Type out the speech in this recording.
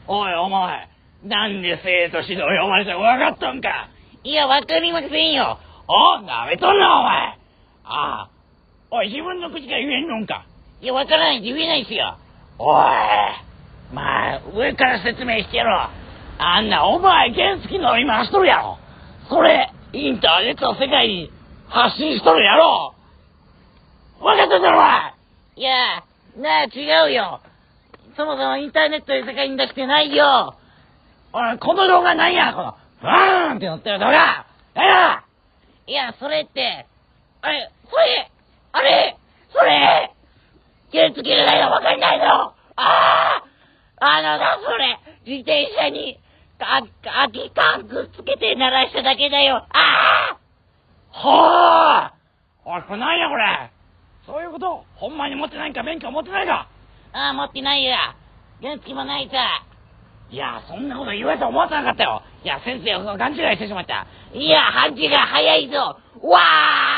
おい、お前、なんで生徒指導呼ばれたか分かっとんか。 いや、わかりませんよ。 なめとんな、お前。おい、自分の口が言えんのんか。 いや、わからないって言えないっすよ。 おい、まあ、上から説明してやろう。あんな、お前、原付の今しとるやろ。それ、インターネットの世界に発信しとるやろ。分かっただろ、お前。 いや、違うよ。そもそもインターネットで世界に出してないよ。 おい、この動画なんや、この、バーンって乗ってる動画。 いや、それって、それ原付がないのわかんないの。それ、自転車に、空き缶くっつけて鳴らしただけだよ。 おい、これなんや、これ。そういうこと、ほんまに持ってないんか、免許持ってないか。 持ってないよ。原付もないさ。 いや、そんなこと言われと思ってなかったよ。いや、先生、勘違いしてしまった。 いや、判事が早いぞ。わー